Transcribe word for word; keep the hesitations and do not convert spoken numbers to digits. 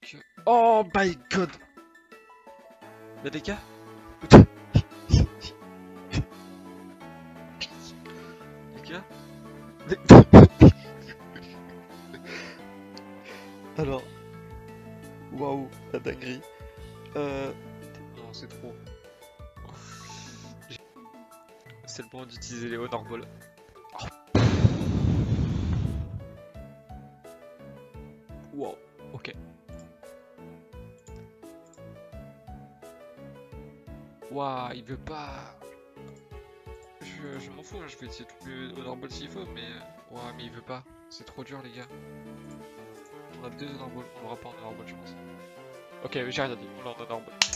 que... Oh my god. Mais les gars. Les gars. Alors. Waouh, la dinguerie. Euh... Non, c'est trop. C'est le moment d'utiliser les Honor Ball. Oh. Wow, ok. Waouh, il veut pas. Je, je m'en fous, hein, je vais essayer de trouver Honor Ball s'il faut, mais. Waouh, mais il veut pas. C'est trop dur, les gars. On a deux Honor Ball, on l'aura pas en Honor Ball, je pense. Ok, j'ai rien dit, on l'a en Honor Ball.